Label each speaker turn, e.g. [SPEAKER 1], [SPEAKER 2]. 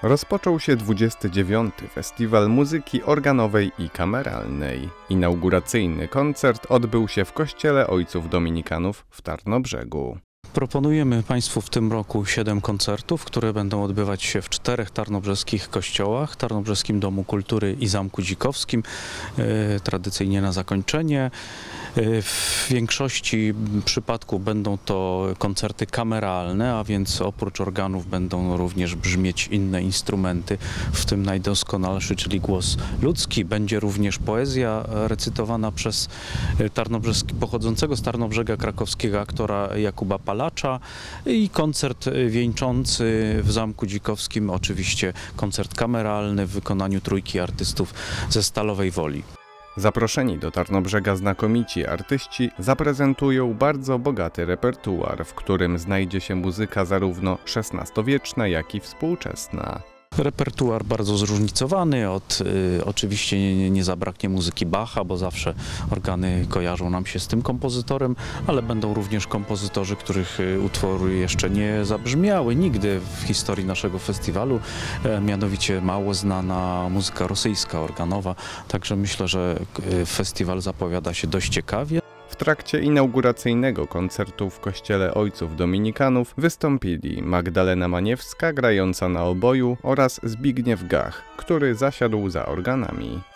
[SPEAKER 1] Rozpoczął się 29. Festiwal Muzyki Organowej i Kameralnej. Inauguracyjny koncert odbył się w Kościele Ojców Dominikanów w Tarnobrzegu.
[SPEAKER 2] Proponujemy Państwu w tym roku 7 koncertów, które będą odbywać się w 4 tarnobrzeskich kościołach, Tarnobrzeskim Domu Kultury i Zamku Dzikowskim, tradycyjnie na zakończenie. W większości przypadków będą to koncerty kameralne, a więc oprócz organów będą również brzmieć inne instrumenty, w tym najdoskonalszy, czyli głos ludzki. Będzie również poezja recytowana przez pochodzącego z Tarnobrzega krakowskiego aktora Jakuba Palacza i koncert wieńczący w Zamku Dzikowskim, oczywiście koncert kameralny w wykonaniu trójki artystów ze Stalowej Woli.
[SPEAKER 1] Zaproszeni do Tarnobrzega znakomici artyści zaprezentują bardzo bogaty repertuar, w którym znajdzie się muzyka zarówno XVI-wieczna, jak i współczesna.
[SPEAKER 2] Repertuar bardzo zróżnicowany, oczywiście nie zabraknie muzyki Bacha, bo zawsze organy kojarzą nam się z tym kompozytorem, ale będą również kompozytorzy, których utwory jeszcze nie zabrzmiały nigdy w historii naszego festiwalu, mianowicie mało znana muzyka rosyjska organowa, także myślę, że festiwal zapowiada się dość ciekawie.
[SPEAKER 1] W trakcie inauguracyjnego koncertu w Kościele Ojców Dominikanów wystąpili Magdalena Maniewska grająca na oboju oraz Zbigniew Gach, który zasiadł za organami.